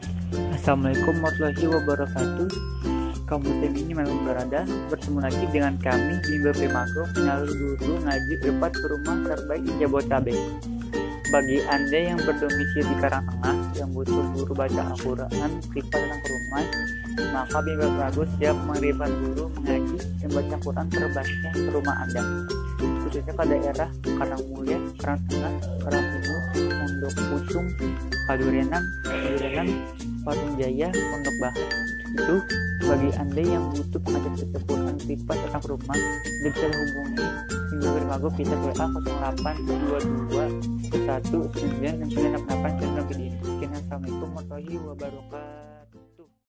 Assalamualaikum warahmatullahi wabarakatuh. Kaum muslim ini memang berada bertemu lagi dengan kami Bimbel Primago, penyalur guru ngaji Irfan ke rumah terbaik di Jabodetabek. Bagi Anda yang berdomisili di Karangtengah yang butuh guru baca Al-Quran privat datang ke rumah, maka Bimbel Primago siap mengirimkan guru mengaji dan baca Quran terbaiknya ke rumah Anda, khususnya ke daerah Karangmulia, Karangtengah, Karangtimur, Pondok Pusung, Padurenang, Patung Jaya, Pondok Bahan. Itu bagi Anda yang butuh pengajian baca Quran privat datang ke rumah, Anda bisa menghubungi Bimbel Primago via WA 0822 1968 Assalamualaikum warahmatullahi wabarakatuh.